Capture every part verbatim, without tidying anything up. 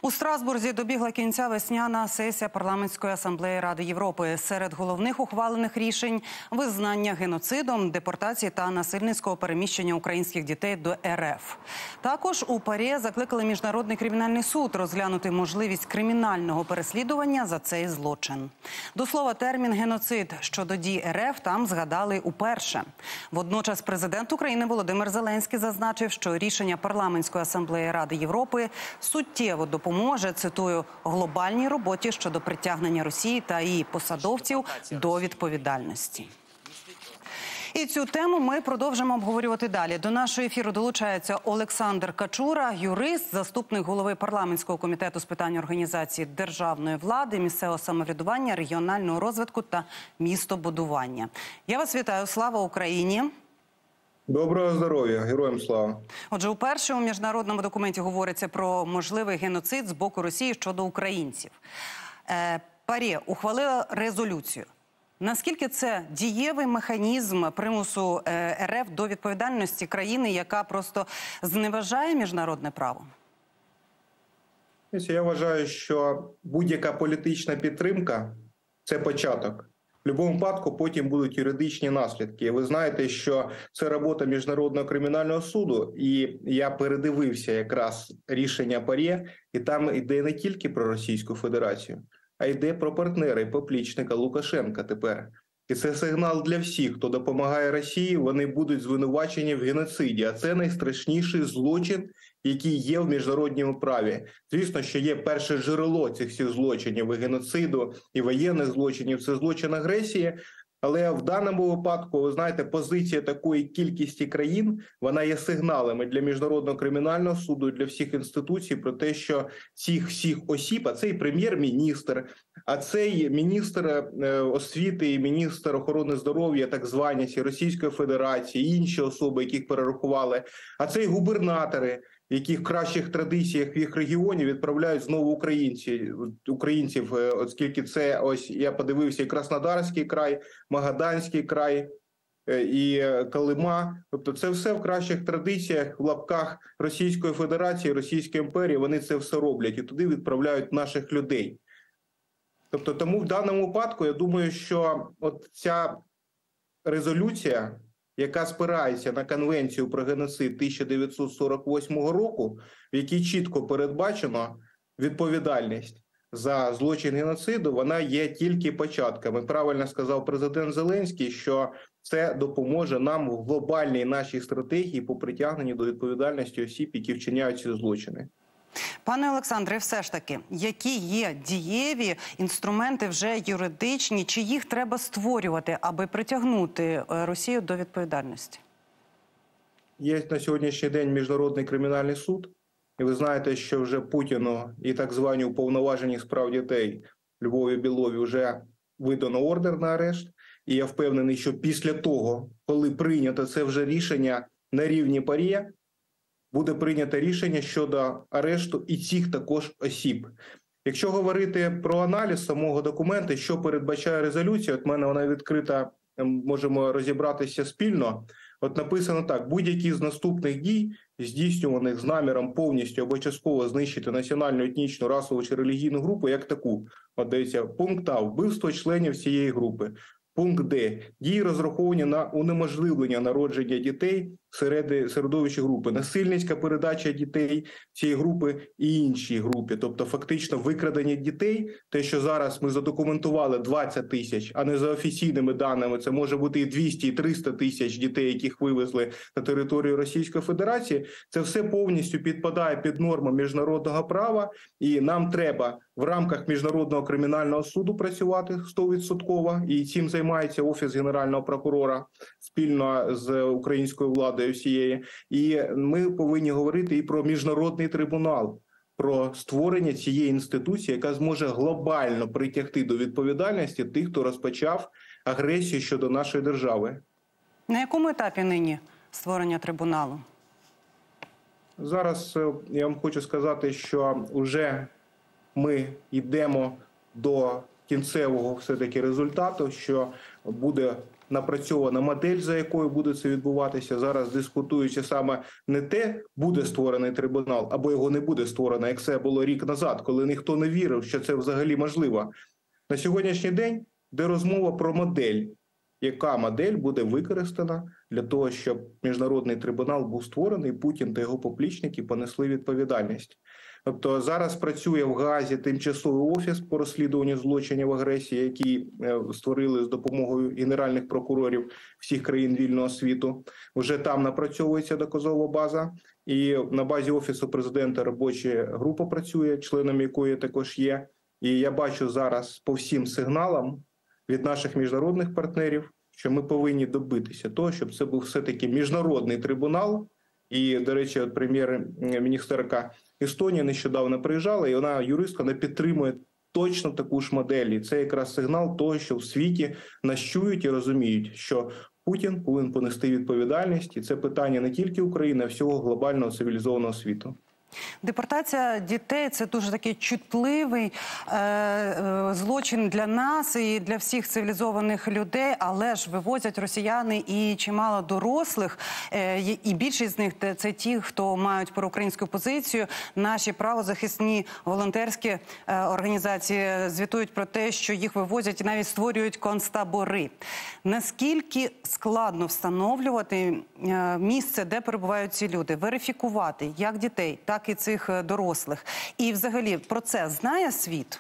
У Страсбурзі добігла кінця весняна сесія Парламентської асамблеї Ради Європи. Серед головних ухвалених рішень – визнання геноцидом, депортації та насильницького переміщення українських дітей до РФ. Також у ПАРЄ закликали Міжнародний кримінальний суд розглянути можливість кримінального переслідування за цей злочин. До слова, термін «геноцид» щодо дій РФ там згадали уперше. Водночас президент України Володимир Зеленський зазначив, що рішення Парламентської асамблеї Ради Європи суттєво допоможе Може, цитую, глобальній роботі щодо притягнення Росії та її посадовців до відповідальності. І цю тему ми продовжимо обговорювати далі. До нашого ефіру долучається Олександр Качура, юрист, заступник голови парламентського комітету з питань організації державної влади, місцевого самоврядування, регіонального розвитку та містобудування. Я вас вітаю. Слава Україні! Доброго здоров'я, героям слава. Отже, уперше у міжнародному документі говориться про можливий геноцид з боку Росії щодо українців. Е, ПАРЄ ухвалила резолюцію. Наскільки це дієвий механізм примусу е, РФ до відповідальності країни, яка просто зневажає міжнародне право? Я вважаю, що будь-яка політична підтримка – це початок. В будь-якому випадку потім будуть юридичні наслідки. Ви знаєте, що це робота Міжнародного кримінального суду, і я передивився якраз рішення ПАРЄ, і там йде не тільки про Російську Федерацію, а йде про партнера і поплічника Лукашенка тепер. І це сигнал для всіх, хто допомагає Росії, вони будуть звинувачені в геноциді. А це найстрашніший злочин, який є в міжнародному праві. Звісно, що є перше джерело цих всіх злочинів, і геноциду, і воєнних злочинів, це злочин агресії. Але в даному випадку, ви знаєте, позиція такої кількості країн, вона є сигналами для Міжнародного кримінального суду, для всіх інституцій про те, що цих всіх осіб, а це і прем'єр-міністр, а це і міністр освіти, і міністр охорони здоров'я, так звані ці Російської Федерації, інші особи, яких перерахували, а це і губернатори, які в кращих традиціях в їх регіоні відправляють знову українці, українців, оскільки це, ось я подивився, і Краснодарський край, Магаданський край, і Колима. Тобто це все в кращих традиціях, в лапках Російської Федерації, Російської імперії, вони це все роблять і туди відправляють наших людей. Тобто тому в даному випадку, я думаю, що от ця резолюція, яка спирається на Конвенцію про геноцид тисяча дев'ятсот сорок восьмого року, в якій чітко передбачено відповідальність за злочин геноциду, вона є тільки початком. І правильно сказав президент Зеленський, що це допоможе нам в глобальній нашій стратегії по притягненню до відповідальності осіб, які вчиняють ці злочини. Пане Олександре, все ж таки, які є дієві інструменти вже юридичні, чи їх треба створювати, аби притягнути Росію до відповідальності? Є на сьогоднішній день Міжнародний кримінальний суд. І ви знаєте, що вже Путіну і так звані уповноважені з прав дітей Львові Білові вже видано ордер на арешт. І я впевнений, що після того, коли прийнято це вже рішення на рівні ПАРЄ, буде прийнято рішення щодо арешту і цих також осіб. Якщо говорити про аналіз самого документу, що передбачає резолюція, от в мене вона відкрита, можемо розібратися спільно. От написано так: будь-які з наступних дій, здійснюваних з наміром повністю або частково знищити національну, етнічну, расову чи релігійну групу як таку. От дивіться, пункт А – вбивство членів цієї групи. Пункт Д. Дії розраховані на унеможливлення народження дітей серед середовища групи, насильницька передача дітей цієї групи і іншій групі. Тобто фактично викрадення дітей, те, що зараз ми задокументували двадцять тисяч, а не за офіційними даними, це може бути і двісті, і триста тисяч дітей, яких вивезли на територію Російської Федерації, це все повністю підпадає під норми міжнародного права, і нам треба в рамках Міжнародного кримінального суду працювати сто відсотків, і цим займається Офіс Генерального прокурора спільно з українською владою всієї. І ми повинні говорити і про міжнародний трибунал, про створення цієї інституції, яка зможе глобально притягти до відповідальності тих, хто розпочав агресію щодо нашої держави. На якому етапі нині створення трибуналу? Зараз я вам хочу сказати, що вже ми йдемо до кінцевого все-таки результату, що буде напрацьована модель, за якою буде це відбуватися. Зараз дискутуючи саме не те, буде створений трибунал, або його не буде створено, як це було рік назад, коли ніхто не вірив, що це взагалі можливо. На сьогоднішній день йде розмова про модель. Яка модель буде використана для того, щоб міжнародний трибунал був створений, Путін та його поплічники понесли відповідальність. Тобто зараз працює в Гаазі тимчасовий офіс по розслідуванню злочинів агресії, який створили з допомогою генеральних прокурорів всіх країн вільного світу. Вже там напрацьовується доказова база. І на базі Офісу президента робоча група працює, членом якої також є. І я бачу зараз по всім сигналам від наших міжнародних партнерів, що ми повинні добитися того, щоб це був все-таки міжнародний трибунал. І, до речі, от прем'єр-міністерка Естонії нещодавно приїжджала, і вона, юристка, не підтримує точно таку ж модель. І це якраз сигнал того, що в світі нас чують і розуміють, що Путін повинен понести відповідальність. І це питання не тільки України, а всього глобального цивілізованого світу. Депортація дітей – це дуже такий чутливий е, е, злочин для нас і для всіх цивілізованих людей, але ж вивозять росіяни і чимало дорослих, е, і більшість з них – це ті, хто мають проукраїнську позицію. Наші правозахисні волонтерські е, організації звітують про те, що їх вивозять і навіть створюють концтабори. Наскільки складно встановлювати е, місце, де перебувають ці люди, верифікувати як дітей, так і цих дорослих. І взагалі про це знає світ?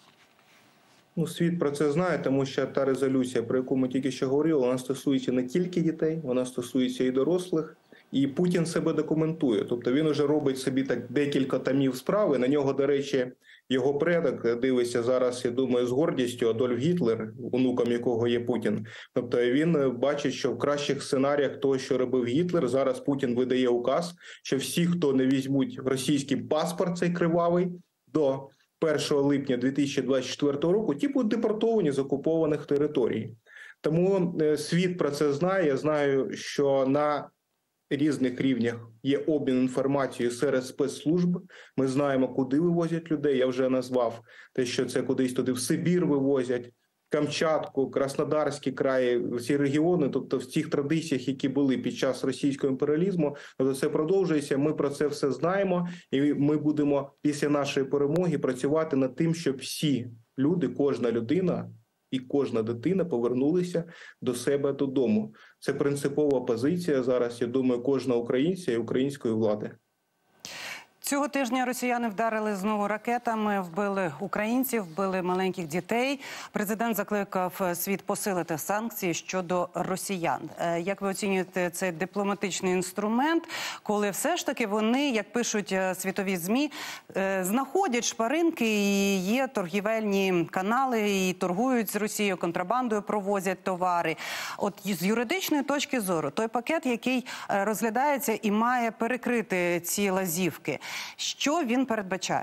Ну, світ про це знає, тому що та резолюція, про яку ми тільки що говорили, вона стосується не тільки дітей, вона стосується і дорослих. І Путін себе документує. Тобто він уже робить собі так декілька томів справи. На нього, до речі, його предок дивиться зараз, я думаю, з гордістю Адольф Гітлер, онуком якого є Путін. Тобто він бачить, що в кращих сценаріях того, що робив Гітлер, зараз Путін видає указ, що всі, хто не візьмуть російський паспорт, цей кривавий, до першого липня дві тисячі двадцять четвертого року, ті будуть депортовані з окупованих територій. Тому світ про це знає. Я знаю, що на різних рівнях є обмін інформацією серед спецслужб. Ми знаємо, куди вивозять людей. Я вже назвав те, що це кудись туди в Сибір вивозять, Камчатку, Краснодарський край, ці регіони, тобто в цих традиціях, які були під час російського імперіалізму, тобто це продовжується. Ми про це все знаємо, і ми будемо після нашої перемоги працювати над тим, щоб всі люди, кожна людина і кожна дитина повернулися до себе додому. Це принципова позиція зараз, я думаю, кожного українця і української влади. Цього тижня росіяни вдарили знову ракетами, вбили українців, вбили маленьких дітей. Президент закликав світ посилити санкції щодо росіян. Як ви оцінюєте цей дипломатичний інструмент, коли все ж таки вони, як пишуть світові ЗМІ, знаходять шпаринки і є торгівельні канали, і торгують з Росією, контрабандою провозять товари. От з юридичної точки зору, той пакет, який розглядається і має перекрити ці лазівки, що він передбачає?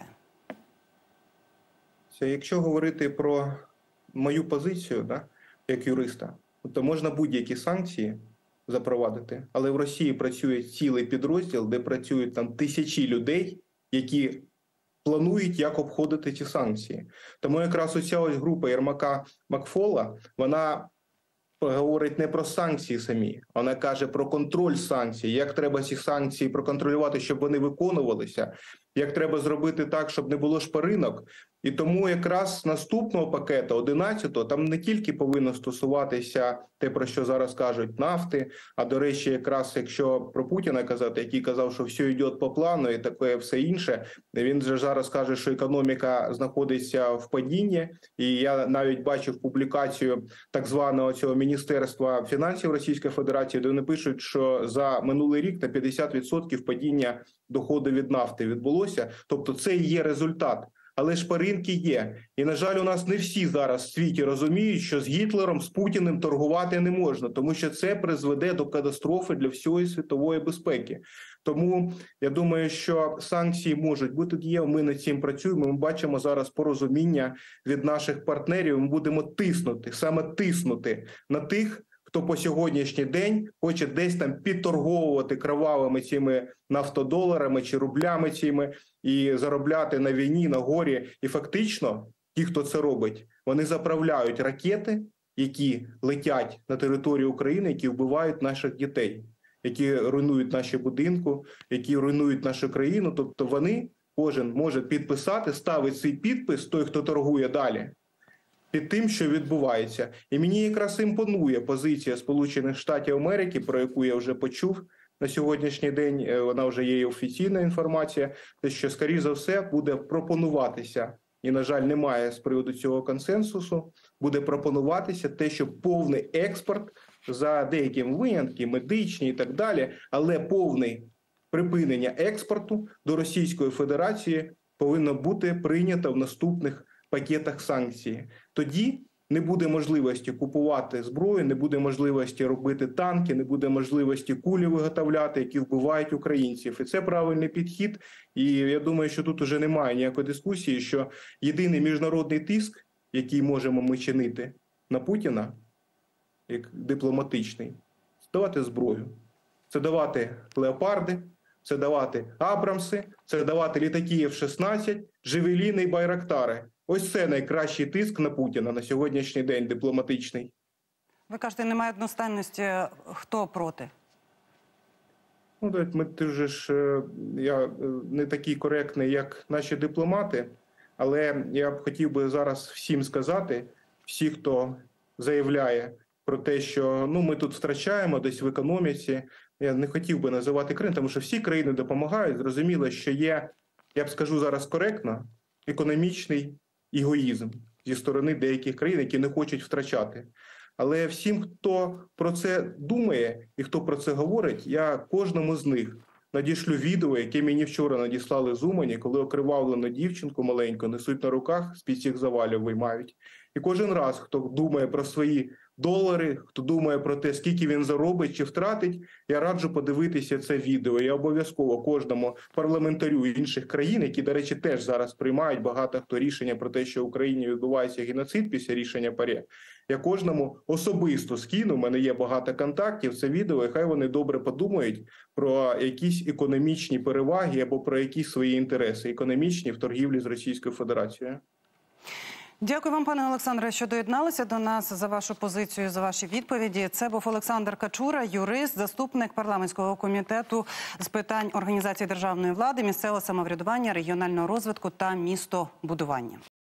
Якщо говорити про мою позицію, да, як юриста, то можна будь-які санкції запровадити, але в Росії працює цілий підрозділ, де працюють там тисячі людей, які планують, як обходити ці санкції. Тому якраз оця ось група Єрмака Макфола, вона говорить не про санкції самі, вона каже про контроль санкцій, як треба ці санкції проконтролювати, щоб вони виконувалися, як треба зробити так, щоб не було шпаринок. І тому якраз наступного пакету, одинадцятого, там не тільки повинно стосуватися те, про що зараз кажуть, нафти, а, до речі, якраз якщо про Путіна казати, який казав, що все йде по плану і таке все інше, він же зараз каже, що економіка знаходиться в падінні, і я навіть бачив публікацію так званого цього Міністерства фінансів Російської Федерації, де вони пишуть, що за минулий рік на п'ятдесят відсотків падіння доходу від нафти відбулося, тобто це і є результат. Але шпаринки є. І, на жаль, у нас не всі зараз в світі розуміють, що з Гітлером, з Путіним торгувати не можна, тому що це призведе до катастрофи для всієї світової безпеки. Тому я думаю, що санкції можуть бути дієвими, ми над цим працюємо, ми бачимо зараз порозуміння від наших партнерів, ми будемо тиснути, саме тиснути на тих, хто по сьогоднішній день хоче десь там підторговувати кровавими цими нафтодоларами чи рублями цими і заробляти на війні, на горі. І фактично ті, хто це робить, вони заправляють ракети які летять на територію України, які вбивають наших дітей, які руйнують наші будинки, які руйнують нашу країну. Тобто вони, кожен може підписати, ставить свій підпис, той, хто торгує далі, під тим, що відбувається. І мені якраз імпонує позиція Сполучених Штатів Америки, про яку я вже почув на сьогоднішній день, вона вже є офіційна інформація, те, що, скоріш за все, буде пропонуватися, і, на жаль, немає з приводу цього консенсусу, буде пропонуватися те, що повний експорт, за деяким винятками, медичні і так далі, але повне припинення експорту до Російської Федерації повинно бути прийнято в наступних пакетах санкцій. Тоді не буде можливості купувати зброю, не буде можливості робити танки, не буде можливості кулі виготовляти, які вбивають українців. І це правильний підхід. І я думаю, що тут уже немає ніякої дискусії, що єдиний міжнародний тиск, який можемо ми чинити на Путіна, як дипломатичний, це давати зброю. Це давати леопарди, це давати абрамси, це давати літаки еф шістнадцять, джевеліни і байрактари. Ось це найкращий тиск на Путіна на сьогоднішній день дипломатичний. Ви кажете, немає одностайності. Хто проти? Ну, ми, ти вже ж, я не такий коректний, як наші дипломати, але я б хотів би зараз всім сказати, всі, хто заявляє про те, що ну, ми тут втрачаємо десь в економіці, я не хотів би називати Крим, тому що всі країни допомагають. Зрозуміло, що є, я б скажу зараз коректно, економічний егоїзм зі сторони деяких країн, які не хочуть втрачати. Але всім, хто про це думає і хто про це говорить, я кожному з них надішлю відео, яке мені вчора надіслали з Умані, коли окривавлену дівчинку маленьку несуть на руках, з-під цих завалів виймають. І кожен раз, хто думає про свої долари, хто думає про те, скільки він заробить чи втратить, я раджу подивитися це відео. Я обов'язково кожному парламентарю інших країн, які, до речі, теж зараз приймають багато хто рішення про те, що в Україні відбувається геноцид після рішення ПАРЄ, я кожному особисто скину, в мене є багато контактів, це відео, і хай вони добре подумають про якісь економічні переваги або про якісь свої інтереси економічні в торгівлі з Російською Федерацією. Дякую вам, пане Олександре, що доєдналися до нас, за вашу позицію, за ваші відповіді. Це був Олександр Качура, юрист, заступник парламентського комітету з питань організації державної влади, місцевого самоврядування, регіонального розвитку та містобудування.